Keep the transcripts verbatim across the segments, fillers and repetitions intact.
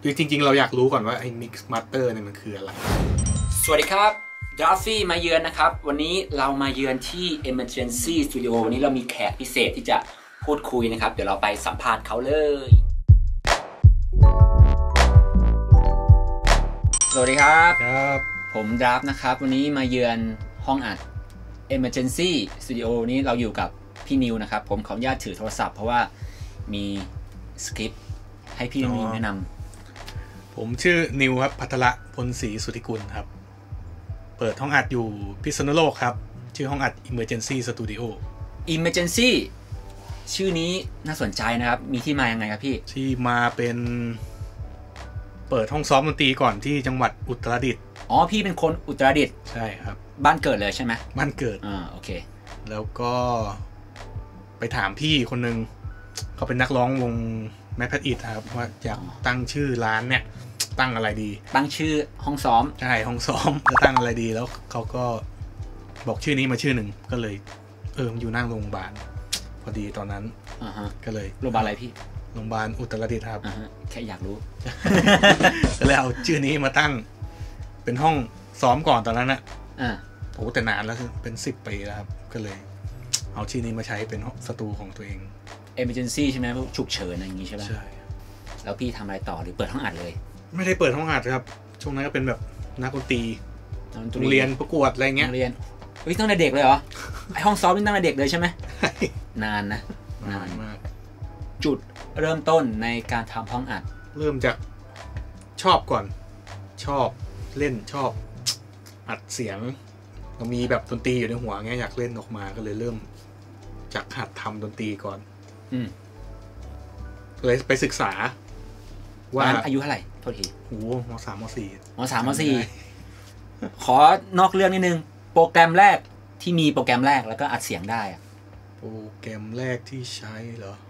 คือจริงๆเราอยากรู้ก่อนว่าไอ้ Mix Master เนี่ยมันคืออะไรสวัสดีครับดราฟฟี่มาเยือนนะครับวันนี้เรามาเยือนที่ Emergency Studio วันนี้เรามีแขกพิเศษที่จะพูดคุยนะครับเดี๋ยวเราไปสัมภาษณ์เขาเลยสวัสดีครับครับผมดราฟนะครับวันนี้มาเยือนห้องอัด Emergency Studio นี้เราอยู่กับพี่นิวนะครับผมขออนุญาตถือโทรศัพท์เพราะว่ามีสคริปต์ให้พี่นิวแนะนำผมชื่อนิวครับภัทรพลศรีสุทธิกุลครับเปิดห้องอัดอยู่พิษณุโลกครับชื่อห้องอัด Emergency Studio Emergency ชื่อนี้น่าสนใจนะครับมีที่มายังไงครับพี่ที่มาเป็นเปิดห้องซ้อมดนตรีก่อนที่จังหวัดอุตรดิตถ์อ๋อพี่เป็นคนอุตรดิตถ์ใช่ครับบ้านเกิดเลยใช่ไหมบ้านเกิดอ่าโอเคแล้วก็ไปถามพี่คนนึงเขาเป็นนักร้องวงแมทแพทอิทครับว่าอยากตั้งชื่อร้านเนี่ยตั้งอะไรดีตั้งชื่อห้องซ้อมใช่ห้องซ้อมจะตั้งอะไรดีแล้วเขาก็บอกชื่อนี้มาชื่อหนึ่งก็เลยเอออยู่นั่งโรงพยาบาลพอดีตอนนั้นอ่าฮะก็เลยโรงพยาบาลอะไรพี่โรงพยาบาลอุตรดิตถ์ครับอ่าฮะแค่อยากรู้ก็เลยเอาชื่อนี้มาตั้งเป็นห้องซ้อมก่อนตอนนั้นนะอ่าโอ้แต่นานแล้วเป็นสิบปีแล้วครับก็เลยเอาชื่อนี้มาใช้เป็นสตูของตัวเอง Emergency ใช่ไหมฉุกเฉินอะไรอย่างงี้ใช่ไหมใช่แล้วพี่ทำอะไรต่อหรือเปิดห้องอัดเลยไม่ได้เปิดห้องอัดครับช่วงนั้นก็เป็นแบบนักดนตรีโรงเรียนประกวดอะไรเงี้ยโรงเรียนเฮ้ยตั้งแต่เด็กเลยเหรอ ไอห้องซ้อมนี่ตั้งแต่เด็กเลยใช่ไหม นานนะนานมากจุดเริ่มต้นในการทำห้องอัดเริ่มจากชอบก่อนชอบเล่นชอบอัดเสียงเรามีแบบดนตรีอยู่ในหัวเงี้ยอยากเล่นออกมาก็เลยเริ่มจากหัดทำดนตรีก่อนอืมเลยไปศึกษาว่าอายุเท่าไหร่โทษทีโอ้มสามมสี่มสามมสี่ขอนอกเรื่องนิดนึงโปรแกรมแรกที่มีโปรแกรมแรกแล้วก็อัดเสียงได้โปรแกรมแรกที่ใช้เหรอ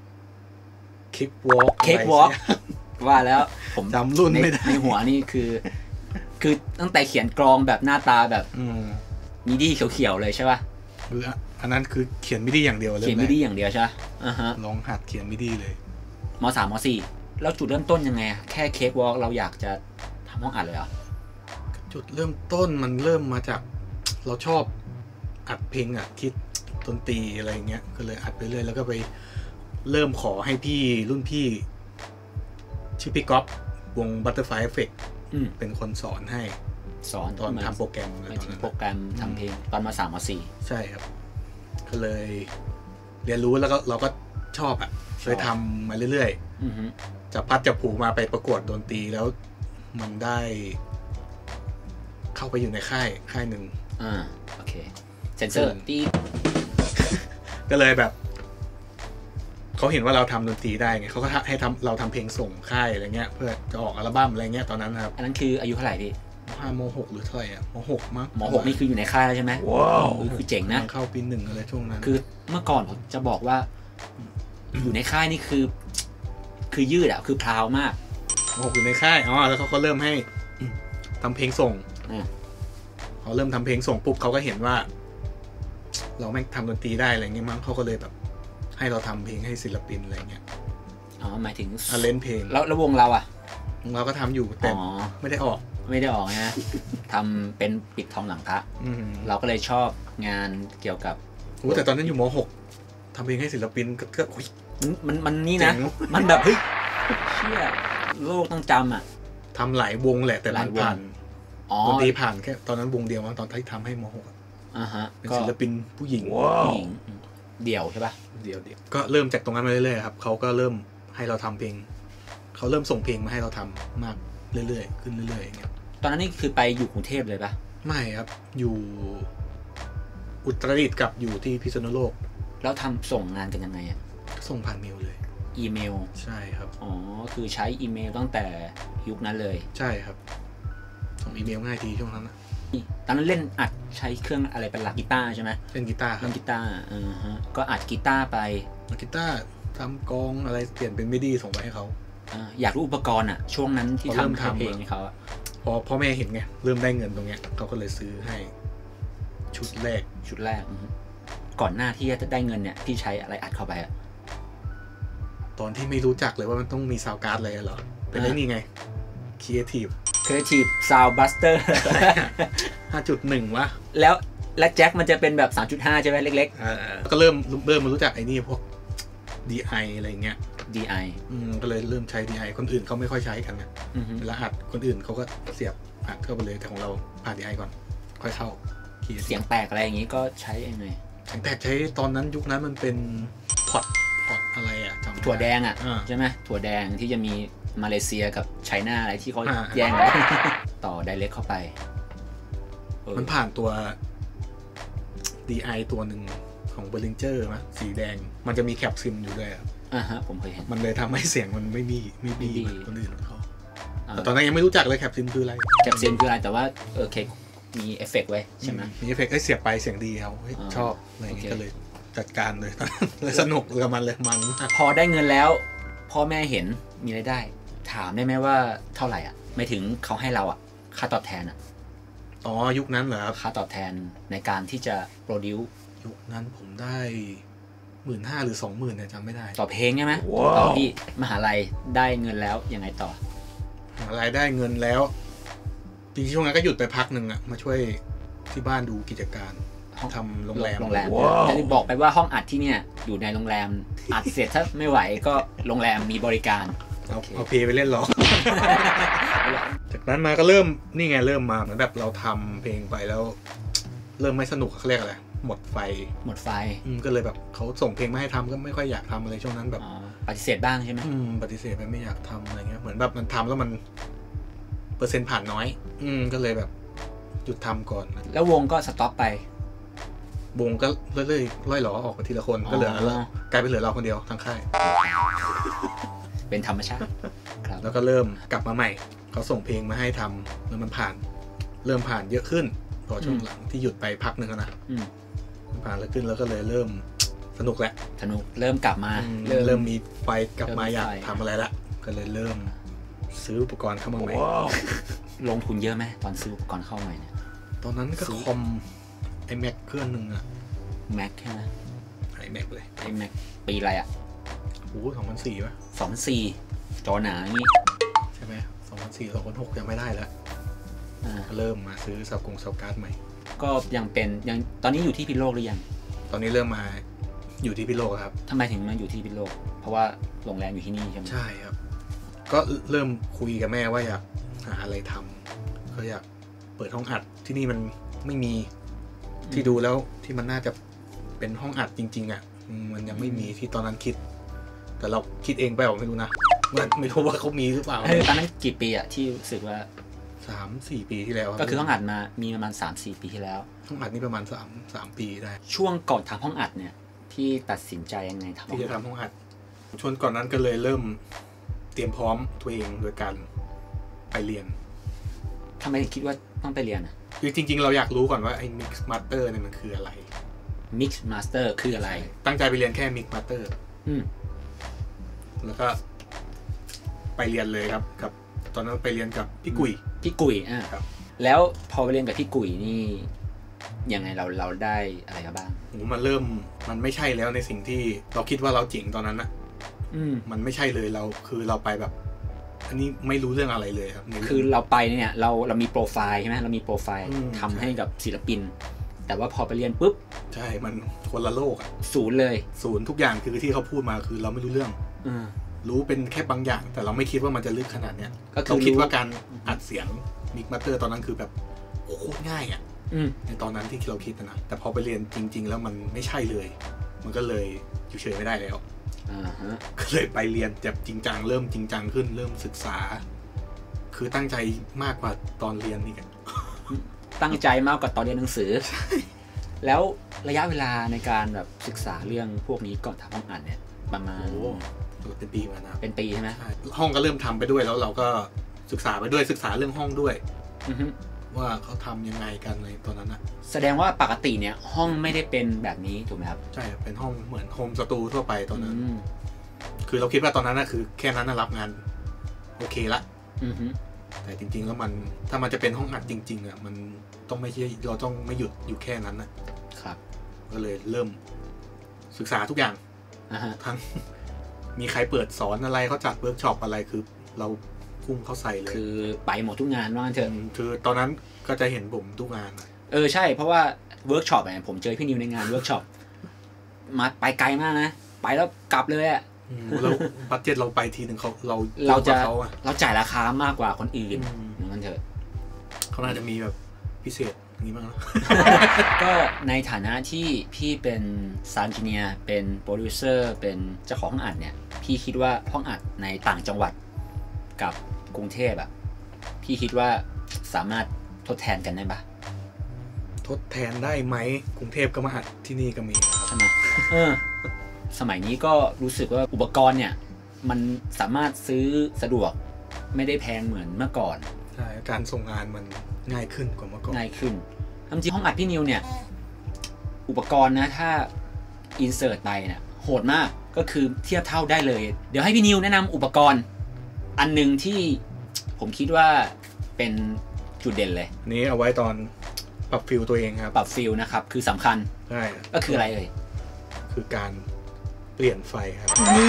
Cakewalk Cakewalk ว่าแล้วผมจำรุ่นไม่ได้ในหัวนี่คือคือตั้งแต่เขียนกลองแบบหน้าตาแบบมิดี้เขียวๆเลยใช่ป่ะคืออันนั้นคือเขียนมิดี้อย่างเดียวเลยเขียนมิดี้อย่างเดียวใช่อ่าฮะลองหัดเขียนมิดี้เลยมสามมสี่แล้วจุดเริ่มต้นยังไงแค่ Cakewalk เราอยากจะทำห้องอัดเลยเหรอจุดเริ่มต้นมันเริ่มมาจากเราชอบอัดเพลงอ่ะคิดดนตรีอะไรเงี้ยก็เลยอัดไปเรื่อยแล้วก็ไปเริ่มขอให้พี่รุ่นพี่ชื่อพี่ก๊อฟวง Butterfly Effect เป็นคนสอนให้สอนตอนทำโปรแกรมตอนนั้นโปรแกรมทำเพลงตอนมาสามมสี่ใช่ครับก็เลยเรียนรู้แล้วก็เราก็ชอบอ่ะเลยทำมาเรื่อยๆจะพัดจะผูกมาไปประกวดดนตรีแล้วมันได้เข้าไปอยู่ในค่ายค่ายหนึ่งอ่าโอเคเซนเซอร์ตีก็เลยแบบเขาเห็นว่าเราทำดนตรีได้ไงเขาก็ให้ทำเราทำเพลงส่งค่ายอะไรเงี้ยเพื่อจะออกอัลบั้มอะไรเงี้ยตอนนั้นครับอันนั้นคืออายุเท่าไหร่พี่ห้ามหกหรือเท่าไหร่อ่ะมหกมั้งมหกนี่คืออยู่ในค่ายแล้วใช่ไหมว้าวคือเจ๋งนะเข้าปีหนึ่งอะไรช่วงนั้นคือเมื่อก่อนผมจะบอกว่าอยู่ในค่ายนี่คือคือยืดอ่ะคือพราวมากมหกอยู่ในค่ายอ๋อแล้วเขาก็เริ่มให้ทำเพลงส่งเขาเริ่มทำเพลงส่งปุ๊บเขาก็เห็นว่าเราแม่งทำดนตรีได้อะไรเงี้ยมั้งเขาก็เลยแบบให้เราทำเพลงให้ศิลปินอะไรเงี้ยอ๋อหมายถึงอาเล่นเพลงแล้วแล้ววงเราอ่ะวงเราก็ทำอยู่แต่ไม่ได้ออกไม่ได้ออกนะทำเป็นปิดทองหลังพระเราก็เลยชอบงานเกี่ยวกับโอ้แต่ตอนนั้นอยู่มหกทำเพลงให้ศิลปินก็ก็มันมันนี่นะมันแบบเฮ้ยเชี่ยโลกต้องจำอ่ะทำหลายวงแหละแต่มันผ่านดนตรีผ่านแค่ตอนนั้นวงเดียวตอนที่ทำให้มหกอ่าฮะเป็นศิลปินผู้หญิงผู้หญิงเดี่ยวใช่ป่ะเดี่ยวเดี่ยวก็เริ่มจากตรงนั้นมาเรื่อยๆครับเขาก็เริ่มให้เราทำเพลงเขาเริ่มส่งเพลงมาให้เราทำมากเรื่อยๆขึ้นเรื่อยๆอย่างเงี้ยตอนนั้นนี่คือไปอยู่กรุงเทพเลยป่ะไม่ครับอยู่อุตรดิตถ์กับอยู่ที่พิษณุโลกแล้วทำส่งงานกันยังไงอ่ะส่งผ่านเมลเลยอีเมลใช่ครับอ๋อคือใช้อีเมลตั้งแต่ยุคนั้นเลยใช่ครับส่งอีเมลง่ายดีช่วงนั้นนะตอนนั้นเล่นอัดใช้เครื่องอะไรเป็นหลักกีตาร์ใช่ไหมเล่นกีตาร์เล่นกีตาร์อ่าฮะก็อัดกีตาร์ไปกีตาร์ทำกองอะไรเปลี่ยนเป็นมิดี้ส่งไปให้เขาอยากรู้อุปกรณ์อ่ะช่วงนั้นที่ทำทำเพลงให้เขาพอพ่อแม่เห็นไงเริ่มได้เงินตรงเนี้ยเขาก็เลยซื้อให้ชุดแรกชุดแรกก่อนหน้าที่จะได้เงินเนี่ยพี่ใช้อะไรอัดเข้าไปอ่ะตอนที่ไม่รู้จักเลยว่ามันต้องมีซาวการ์ดอะไรเหรอเป็นไอ้นี่ไง Creative Creative Soundbuster ห้าจุดหนึ่ง วะแล้วและแจ็คมันจะเป็นแบบ สามจุดห้า ใช่ไหมเล็กๆอ่าก็เริ่มเริ่มมารู้จักไอ้นี่พวก ดี ไอ อะไรเงี้ยดี ไออืมก็เลยเริ่มใช้ ดี ไอ คนอื่นเขาไม่ค่อยใช้กันนะเวลาอัดคนอื่นเขาก็เสียบอัดเข้าไปเลยแต่ของเราผ่าน ดี ไอ ก่อนค่อยเข้าเสียงแตกอะไรอย่างงี้ก็ใช้ยังไงเสียงแตกใช้ตอนนั้นยุคนั้นมันเป็นพอดพอดอะไรอ่ะจำถั่วแดงอ่ะใช่ไหมถั่วแดงที่จะมีมาเลเซียกับไชน่าอะไรที่เขาแย่งต่อไดเรกเข้าไปมันผ่านตัว ดี ไอ ตัวหนึ่งของ Behringer มั้ยสีแดงมันจะมีแคปซิมอยู่ด้วยครับอ่าฮะผมเคยเห็นมันเลยทำให้เสียงมันไม่มีไม่ดีเหมือนคนอื่นเขาแต่ตอนนั้นยังไม่รู้จักเลยแคปซิมคืออะไรแคปซิมคืออะไรแต่ว่าเออเคมีเอฟเฟกต์ไว้ใช่ไหมมีเอฟเฟกต์เสียบไปเสียงดีเขาชอบอะไรอย่างเงี้ยก็เลยจัดการเลยเลยสนุกกับมันเลยมันพอได้เงินแล้วพ่อแม่เห็นมีรายได้ถามได้ไหมว่าเท่าไหร่อ่ะไม่ถึงเขาให้เราอ่ะค่าตอบแทนอ่ะอ๋อยุคนั้นเหรอครับค่าตอบแทนในการที่จะโปรดิวยุคนั้นผมได้หมื่นห้าหรือสองหมื่นเนี่ยจำไม่ได้ต่อเพลงใช่ไหมต่อที่มหาลัยได้เงินแล้วยังไงต่อมหาลัยได้เงินแล้วจริงๆช่วงนั้นก็หยุดไปพักหนึ่งอ่ะมาช่วยที่บ้านดูกิจการทำโรงแรมโรงแรมจะบอกไปว่าห้องอัดที่เนี่ยอยู่ในโรงแรมอัดเสร็จถ้าไม่ไหวก็โรงแรมมีบริการเอาเอาเพลงไปเล่นหรอ จากนั้นมาก็เริ่มนี่ไงเริ่มมาเหมือนแบบเราทำเพลงไปแล้วเริ่มไม่สนุกเขาเรียกอะไรหมดไฟหมดไฟก็เลยแบบเขาส่งเพลงมาให้ทำก็ไม่ค่อยอยากทำอะไรช่วงนั้นแบบปฏิเสธบ้างใช่ไหมปฏิเสธไปไม่อยากทำอะไรเงี้ยเหมือนแบบมันทำแล้วมันเปอร์เซ็นต์ผ่านน้อยอืมก็เลยแบบหยุดทำก่อนแล้ววงก็สต็อปไปวงก็เรื่อยๆล่อยหลอออกไปทีละคนก็เหลือแล้วกลายเป็นเหลือเราคนเดียวทั้งค่ายเป็นธรรมชาติครับแล้วก็เริ่มกลับมาใหม่เขาส่งเพลงมาให้ทำแล้วมันผ่านเริ่มผ่านเยอะขึ้นพอช่วงหลังที่หยุดไปพักหนึ่งนะผ่านแล้วขึ้นแล้วก็เลยเริ่มสนุกแหละสนุกเริ่มกลับมาเริ่มเริ่มมีไฟกลับมาอยากทำอะไรละก็เลยเริ่มซื้ออุปกรณ์เข้ามาใหม่ลงทุนเยอะไหมตอนซื้ออุปกรณ์เข้าใหม่เนี่ยตอนนั้นก็คอมไอแม็กเครื่องหนึ่งอะแม็กใช่ไหมไอแม็กเลยไอแม็กปีอะไรอะโอ้สองพันสี่ป่ะสองพันสี่จอหนาอย่างนี้ใช่ไหมสองพันสี่สองพันหกยังไม่ได้แล้วเริ่มมาซื้อซับกงซับการ์ดใหม่ก็ยังเป็นยังตอนนี้อยู่ที่พิโลกหรือยังตอนนี้เริ่มมาอยู่ที่พิโลกครับทำไมถึงมาอยู่ที่พิโลกเพราะว่าโรงแรมอยู่ที่นี่ใช่ไหมใช่ครับก็เริ่มคุยกับแม่ว่าอยากหาอะไรทำก็อยากเปิดห้องอัดที่นี่มันไม่มีที่ดูแล้วที่มันน่าจะเป็นห้องอัดจริงๆอ่ะมันยังไม่มีที่ตอนนั้นคิดแต่เราคิดเองไปหรอไม่รู้นะไม่รู้ว่าเขามีหรือเปล่าตอนนั้นกี่ปีอะที่รู้สึกว่าสามสี่ปีที่แล้วก็คือห้องอัดมามีประมาณสามสี่ปีที่แล้วห้องอัดนี่ประมาณสามสามปีได้ช่วงก่อนทำห้องอัดเนี่ยที่ตัดสินใจยังไงทำที่จะทำห้องอัดช่วงก่อนนั้นก็เลยเริ่มเตรียมพร้อมตัวเองโดยการไปเรียนทำไมคิดว่าต้องไปเรียนอ่ะคือจริงๆเราอยากรู้ก่อนว่าไอ้ Mix Master เนี่ยมันคืออะไร Mix Master คืออะไรตั้งใจไปเรียนแค่ Mix Master อืมแล้วก็ไปเรียนเลยครับกับตอนนั้นไปเรียนกับพี่กุยพี่กุยอ่าครับแล้วพอไปเรียนกับพี่กุยนี่ยังไงเราเราได้อะไรบ้างมันเริ่มมันไม่ใช่แล้วในสิ่งที่เราคิดว่าเราเจ๋งตอนนั้นนะมันไม่ใช่เลยเราคือเราไปแบบอันนี้ไม่รู้เรื่องอะไรเลยครับคือเราไปเนี่ยเราเรามีโปรไฟล์ใช่ไหมเรามีโปรไฟล์ทำให้กับศิลปินแต่ว่าพอไปเรียนปุ๊บใช่มันคนละโลกอะศูนย์เลยศูนย์ทุกอย่างคือที่เขาพูดมาคือเราไม่รู้เรื่องรู้เป็นแค่บางอย่างแต่เราไม่คิดว่ามันจะลึกขนาดเนี้ยเราคิดว่าการอัดเสียงมิกมาสเตอร์ตอนนั้นคือแบบโคตรง่ายอ่ะในตอนนั้นที่เราคิดนะแต่พอไปเรียนจริงๆแล้วมันไม่ใช่เลยมันก็เลยอยู่เฉยไม่ได้แล้วก็เลยไปเรียนแบบจริงจังเริ่มจริงจังขึ้นเริ่มศึกษาคือตั้งใจมากกว่าตอนเรียนนี่กันตั้งใจมากกว่าตอนเรียนหนังสือแล้วระยะเวลาในการแบบศึกษาเรื่องพวกนี้ก่อนทำห้องอัดเนี่ยประมาณเป็นปีมานะเป็นปีใช่ไหมห้องก็เริ่มทำไปด้วยแล้วเราก็ศึกษาไปด้วยศึกษาเรื่องห้องด้วยว่าเขาทำยังไงกันเลยตอนนั้นนะแสดงว่าปกติเนี่ยห้องไม่ได้เป็นแบบนี้ถูกไหมครับใช่เป็นห้องเหมือนโฮมสตูทั่วไปตอนนั้นคือเราคิดว่าตอนนั้นนะคือแค่นั้นรับงานโอเคละแต่จริงๆแล้วมันถ้ามันจะเป็นห้องอัดจริงๆอ่ะมันต้องไม่ใช่เราต้องไม่หยุดอยู่แค่นั้นนะครับก็เลยเริ่มศึกษาทุกอย่างทั้งมีใครเปิดสอนอะไรเขาจัดเวิร์กช็อปอะไรคือเราพุ่งเข้าใส่เลยคือไปหมดทุกงานว่างั้นเถอะคือตอนนั้นก็จะเห็นผมทุกงานเออใช่เพราะว่าเวิร์กช็อปเนี่ยผมเจอพี่นิวในงานเวิร์กช็อปมาไปไกลมากนะไปแล้วกลับเลยอ่ะแล้วบัดเจ็ตเราไปทีหนึ่งเขาเราเราจะเราจ่ายราคามากกว่าคนอื่นนั่นเถอะเขาน่าจะมีแบบพิเศษอย่างนี้บ้างนะก็ในฐานะที่พี่เป็นซาวด์เอนจิเนียร์เป็นโปรดิวเซอร์เป็นเจ้าของห้องอัดเนี่ยพี่คิดว่าห้องอัดในต่างจังหวัดกับกรุงเทพอ่ะพี่คิดว่าสามารถทดแทนกันได้ปะทดแทนได้ไหมกรุงเทพก็มาอัดที่นี่ก็มีใช่ไหมเออสมัยนี้ก็รู้สึกว่าอุปกรณ์เนี่ยมันสามารถซื้อสะดวกไม่ได้แพงเหมือนเมื่อก่อนใช่การส่งงานมันง่ายขึ้นกว่าเมื่อก่อนง่ายขึ้นจริงห้องอัดพี่นิวเนี่ยอุปกรณ์นะถ้าอินเสิร์ตไปเนี่ยโหดมากก็คือเทียบเท่าได้เลยเดี๋ยวให้พี่นิวแนะนำอุปกรณ์อันหนึ่งที่ผมคิดว่าเป็นจุดเด่นเลยนี้เอาไว้ตอนปรับฟิลตัวเองครับปรับฟิลนะครับคือสำคัญใช่ก็คืออะไรเอ่ยคือการเปลี่ยนไฟครับ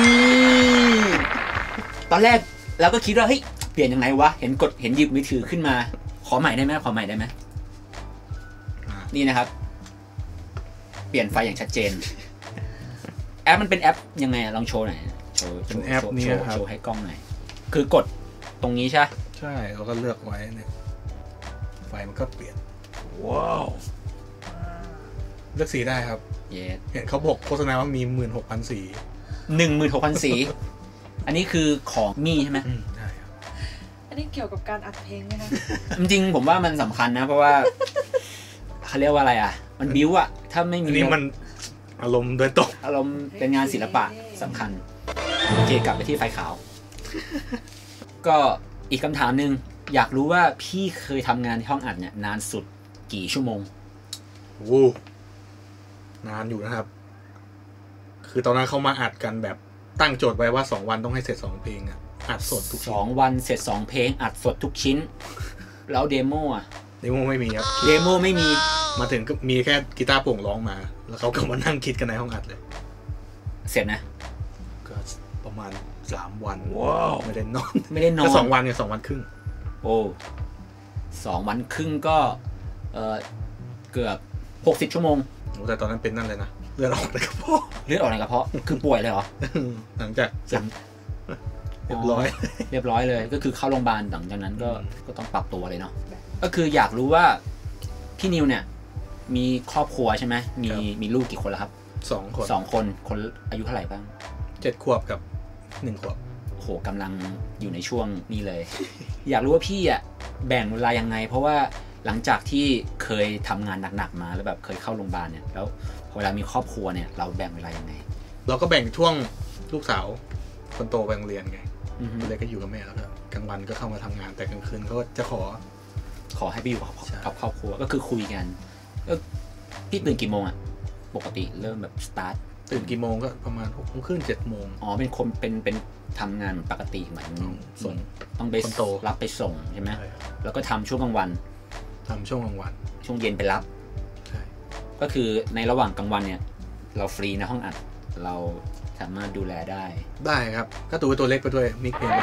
ตอนแรกเราก็คิดว่าเฮ้ยเปลี่ยนยังไงวะเห็นกดเห็นหยิบมือถือขึ้นมาขอใหม่ได้ไหมขอใหม่ได้ไหมนี่นะครับเปลี่ยนไฟอย่างชัดเจนแอปมันเป็นแอปยังไงลองโชว์หน่อยโชว์เป็นแอปนี้ครับโชว์ให้กล้องหน่อยคือกดตรงนี้ใช่ใช่แล้วก็เลือกไว้เนี่ยไฟมันก็เปลี่ยนว้าวเลือกสีได้ครับเห็นเขาบอกโฆษณาว่ามีหมื่นหกพันสีหนึ่งหมื่นหกพันสีอันนี้คือของมี่ใช่ไหมใช่ครับอันนี้เกี่ยวกับการอัดเพลงไหมคะจริงๆผมว่ามันสำคัญนะเพราะว่าเขาเรียกว่าอะไรอ่ะมันบิ้วอ่ะถ้าไม่มีนี่มันอารมณ์โดยตรงอารมณ์เป็นงานศิลปะสำคัญโอเคกลับไปที่ไฟขาวก็อีกคำถามหนึ่งอยากรู้ว่าพี่เคยทำงานที่ห้องอัดเนี่ยนานสุดกี่ชั่วโมงโอ้นานอยู่นะครับคือตอนนั้นเขามาอัดกันแบบตั้งโจทย์ไว้ว่าสองวันต้องให้เสร็จสองเพลงอ่ะอัดสดทุกสองวันเสร็จสองเพลงอัดสดทุกชิ้นแล้วเดโมอ่ะเดโมไม่มีครับเดโมไม่มีมาถึงก็มีแค่กีตาร์โปร่งร้องมาแล้วเขาก็มานั่งคิดกันในห้องอัดเลยเสร็จนะก็ประมาณสามวันว้าวไม่ได้นอนไม่ได้นอนก็สองวันเนี่ยสองวันครึ่งโอ้สองวันครึ่งก็เออเกือบหกสิบชั่วโมงแต่ตอนนั้นเป็นนั่นเลยนะเลือดออกในกระเพาะเลือดออกในกระเพาะคือป่วยเลยเหรอหลังจากเรียบร้อยเรียบร้อยเลยก็คือเข้าโรงพยาบาลหลังจากนั้นก็ก็ต้องปรับตัวเลยเนาะก็คืออยากรู้ว่าพี่นิวเนี่ยมีครอบครัวใช่ไหมมีมีลูกกี่คนแล้วครับสองคนสองคนคนอายุเท่าไหร่บ้างเจ็ดขวบกับหนึ่งขวบโหกำลังอยู่ในช่วงนี้เลย อยากรู้ว่าพี่อ่ะแบ่งเวลายังไงเพราะว่าหลังจากที่เคยทำงานหนักๆมาแล้วแบบเคยเข้าโรงพยาบาลเนี่ยแล้วพอเวลามีครอบครัวเนี่ยเราแบ่งเวลายังไงเราก็แบ่งช่วงลูกสาวคนโตไปโรงเรียนไงคนเล็กก็อยู่กับแม่แล้วก็กลางวันก็เข้ามาทำงานแต่กลางคืนเขาจะขอขอให้ไปอยู่กับครอบครัวก็คือคุยกันพี่ตื่นกี่โมงอ่ะปกติเริ่มแบบสตาร์ทตื่นกี่โมงก็ประมาณหกโมงครึ่งเจ็ดโมงอ๋อเป็นคนเป็นเป็นทำงานปกติเหมือนส่งต้องไปรับไปส่งใช่ไหมแล้วก็ทำช่วงกลางวันทำช่วงกลางวันช่วงเย็นไปรับใช่ก็คือในระหว่างกลางวันเนี่ยเราฟรีในห้องอัดเราสามารถดูแลได้ได้ครับก็ตัวตัวเล็กไปด้วยมิกเพลง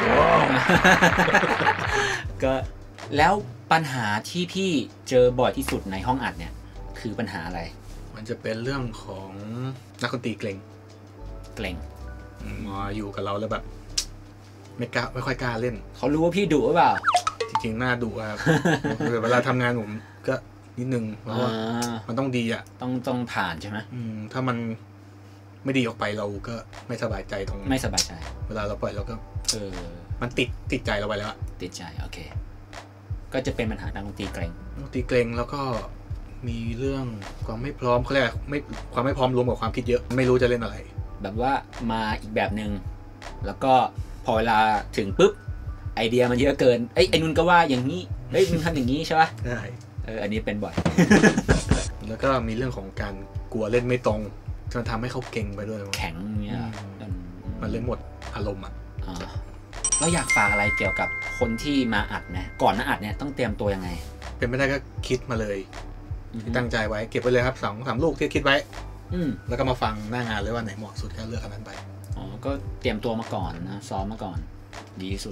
ก็แล้วปัญหาที่พี่เจอบ่อยที่สุดในห้องอัดเนี่ยคือปัญหาอะไรมันจะเป็นเรื่องของนักดนตรีเกรงเกรงมาอยู่กับเราแล้วแบบไม่กล้าไม่ค่อยกล้าเล่นเขารู้ว่าพี่ดุหรือเปล่าจริงๆน่าดุครับเวลาทำงานผมก็นิดนึงเพราะว่ามันต้องดีอ่ะต้องต้องผ่านใช่ไหมถ้ามันไม่ดีออกไปเราก็ไม่สบายใจตรงไม่สบายใจเวลาเราปล่อยเราก็เออมันติดติดใจเราไปแล้วติดใจโอเคก็จะเป็นปัญหาทางดนตรีเกรงดนตรีเกรงแล้วก็มีเรื่องความไม่พร้อมเขาเรียกไม่ความไม่พร้อมรวมกับความคิดเยอะไม่รู้จะเล่นอะไรแบบว่ามาอีกแบบนึงแล้วก็พอเวลาถึงปุ๊บไอเดียมันเยอะเกินเอ้ยไอ้นุ่นก็ว่าอย่างนี้เฮ้ยมึงทำอย่างนี้ใช่ป่ะใช่เอออันนี้เป็นบ่อยแล้วก็มีเรื่องของการกลัวเล่นไม่ตรงจนทำให้เขาเก่งไปด้วยแข็งเงี้ยมันเลยหมดอารมณ์อ่ะเราอยากฝากอะไรเกี่ยวกับคนที่มาอัดนะก่อนมาอัดเนี่ยต้องเตรียมตัวยังไงเป็นไม่ได้ก็คิดมาเลยตั้งใจไว้เก็บไว้เลยครับสองสามลูกที่คิดไว้แล้วก็มาฟังหน้างานเลยว่าไหนเหมาะสุดก็เลือกอันนั้นไปอ๋อก็เตรียมตัวมาก่อนนะซ้อมมาก่อนดีที่สุด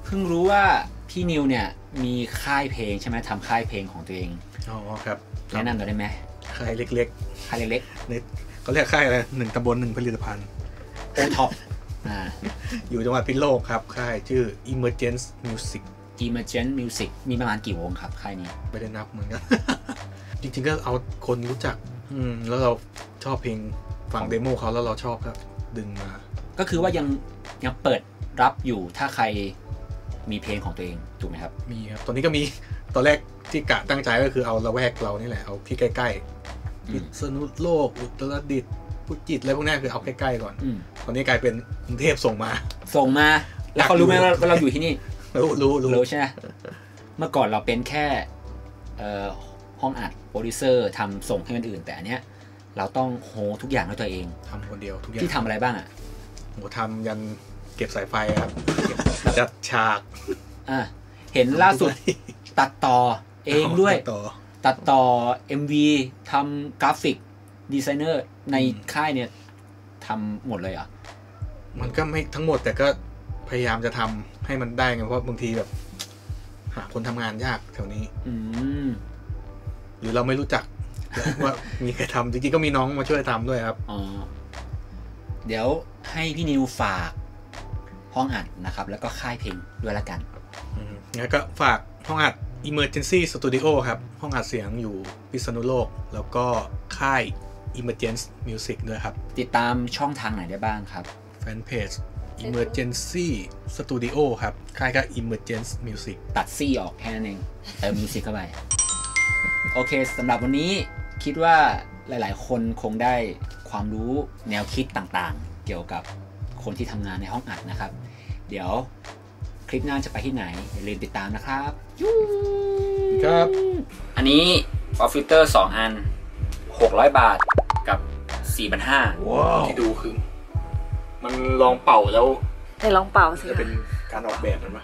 เพิ่งรู้ว่าพี่นิวเนี่ยมีค่ายเพลงใช่ไหมทำค่ายเพลงของตัวเองอ๋อครับแนะนำหน่อยได้ไหมค่ายเล็กๆค่ายเล็กๆเนี่ยเขาเรียกค่ายอะไรหนึ่งตำบลหนึ่งผลิตภัณฑ์โอท็อปอ่าอยู่จังหวัดพิษณุโลกครับค่ายชื่อ Emergence Music Emergence Music มีประมาณกี่วงครับค่ายนี้ไม่ได้นับเหมือนกัน จริงๆก็เอาคนรู้จักอืมแล้วเราชอบเพลงฟังเดโมเขาแล้วเราชอบครับดึงมาก็คือว่ายังยังเปิดรับอยู่ถ้าใครมีเพลงของตัวเองถูกไหมครับมีครับตอนนี้ก็มีตอนแรกที่กะตั้งใจก็คือเอาละแวกเรานี่แหละเอาที่ใกล้ๆพิษณุโลกอุตรดิตถ์พุจิตรอะไรพวกนี้คือเอาใกล้ๆก่อนตอนนี้กลายเป็นกรุงเทพส่งมาส่งมาแล้วเขารู้ไหมว่าเราอยู่ที่นี่รู้รู้รู้ใช่ไหมเมื่อก่อนเราเป็นแค่ห้องอัดโปรดิวเซอร์ทำส่งให้คนอื่นแต่อันเนี้ยเราต้องโฮทุกอย่างด้วยตัวเองทำคนเดียวทุกอย่างที่ทำอะไรบ้างอ่ะโหทำยันเก็บสายไฟครับจัดฉากอ่ะเห็นล่าสุดตัดต่อเองด้วยตัดต่อ เอ็ม วี ทำกราฟิกดีไซเนอร์ในค่ายเนี่ยทำหมดเลยอ่ะมันก็ไม่ทั้งหมดแต่ก็พยายามจะทำให้มันได้ไงเพราะบางทีแบบหาคนทำงานยากแถวนี้หรือเราไม่รู้จักว่ามีใครทำจริงๆก็มีน้องมาช่วยทำด้วยครับอ๋อเดี๋ยวให้พี่นิวฝากห้องอัดนะครับแล้วก็ค่ายเพลงด้วยละกันงั้นก็ฝากห้องอัด Emergency Studio ครับห้องอัดเสียงอยู่พิษณุโลกแล้วก็ค่าย Emergence Music ด้วยครับติดตามช่องทางไหนได้บ้างครับแฟนเพจ Emergency Studio ครับค่ายก็ Emergence Music ตัดซี่ออกแค่นั้นเองเติมมิวสิกเข้าไปโอเคสำหรับวันนี้คิดว่าหลายๆคนคงได้ความรู้แนวคิดต่างๆเกี่ยวกับคนที่ทำงานในห้องอัดนะครับเดี๋ยวคลิปหน้าจะไปที่ไหนอย่าลืมติดตามนะครับครับอันนี้ออฟฟิเตอร์สองอันหกร้อยบาทกับ สี่พันห้าร้อยว้าวที่ดูคือมันลองเป่าแล้วแต่ลองเป่าสิจะเป็นการออกแบบมันปะ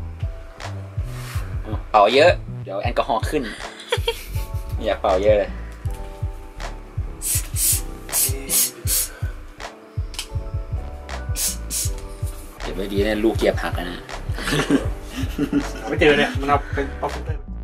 เป่าเยอะเดี๋ยวแอลกอฮอล์ขึ้นอย่าเป่าเยอะเลยเก็บไว้ดีเนี่ยลูกเกียร์ผักนะไม่เจอเนี่ยมันเอาเป็นออฟฟิเตอร์